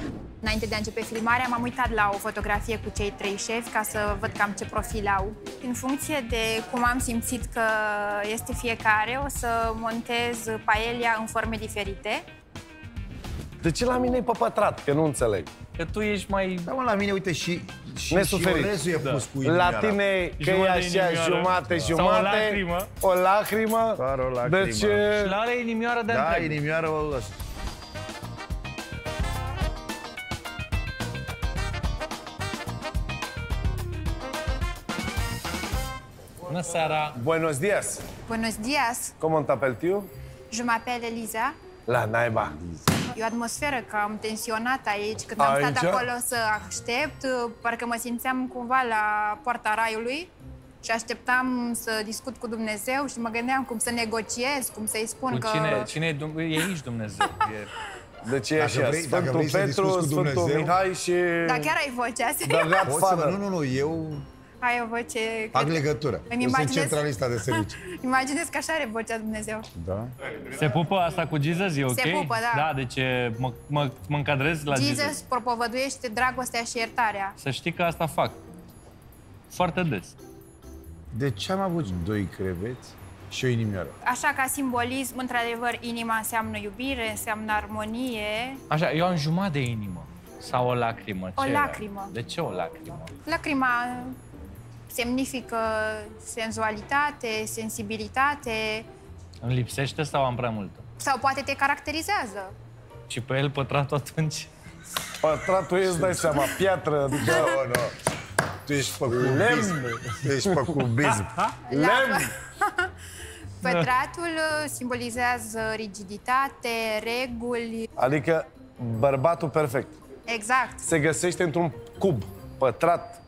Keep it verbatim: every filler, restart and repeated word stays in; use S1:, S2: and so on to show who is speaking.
S1: Înainte de a începe filmarea, m-am uitat la o fotografie cu cei trei șefi ca să văd cam ce profil au. În funcție de cum am simțit că este fiecare, o să montez paelia în forme diferite.
S2: De ce la mine e pe pătrat? Că nu înțeleg.
S3: Că tu ești mai...
S4: Da, mă, la mine, uite, și, și,
S2: Nesuferit.
S4: și orezul e pus
S3: Da.
S4: cu inimioara.
S2: La tine că e așa jumate,
S3: Sau
S2: jumate.
S3: o lacrimă.
S2: O lacrimă.
S4: Doar o lacrimă.
S2: Deci...
S3: Și la alea inimioara de
S4: Da,
S3: întreg.
S4: inimioara o ăsta.
S3: Bună seara!
S2: Buenos días.
S1: Buenos días,
S2: Comment t'appelles-tu?
S1: je m'appelle Eliza.
S2: La naiba.
S1: E o atmosferă cam tensionată aici. Când am stat
S2: Aici?
S1: acolo să aștept, parcă mă simțeam cumva la poarta raiului și așteptam să discut cu Dumnezeu și mă gândeam cum să negociez, cum să-i spun
S3: Cu
S1: că...
S3: cine, cine e, Dum- e aici Dumnezeu? E...
S2: Deci e
S4: Dacă
S2: așa,
S4: vrei- dacă
S2: Sfântul
S4: vrei să
S2: Petru,
S4: discuți cu
S2: Sfântul
S4: Dumnezeu-
S2: Mihai și...
S1: Da, chiar ai vocea,
S2: The
S1: serios?
S4: Poți să vă...
S2: Godfather.
S4: Nu, nu, nu, eu
S1: Ai o voce...
S4: fac
S1: cred-
S4: legătură.
S1: Îmi
S4: Eu sunt
S1: imaginez-
S4: centralista de serviciu.
S1: Imaginez că așa are vocea Dumnezeu.
S4: Da?
S3: Se pupă asta cu Jesus? E ok?
S1: Se pupă, da.
S3: Da, deci e- mă, mă, mă încadrez la Jesus.
S1: Jesus propovăduiește dragostea și iertarea.
S3: Să știi că asta fac. Foarte des.
S4: De ce am avut doi creveți și o inimioară?
S1: Așa, ca simbolism, într-adevăr, inima înseamnă iubire, înseamnă armonie.
S3: Așa, eu am jumătate de inimă. Sau o lacrimă.
S1: O
S3: Ce era?
S1: lacrimă.
S3: De ce o lacrimă?
S1: Lacrima semnifică senzualitate, sensibilitate
S3: Îmi lipsește sau am prea multă?
S1: sau poate te caracterizează.
S3: Și pe el pătratul atunci?
S2: Pătratul e, îți dai seama, piatră, adică...
S4: Nu, nu. Tu ești pe cubism. Tu ești pe cubism.
S2: Lemn!
S1: Pătratul simbolizează rigiditate, reguli.
S2: Adică bărbatul perfect.
S1: Exact.
S2: Se găsește într-un cub pătrat,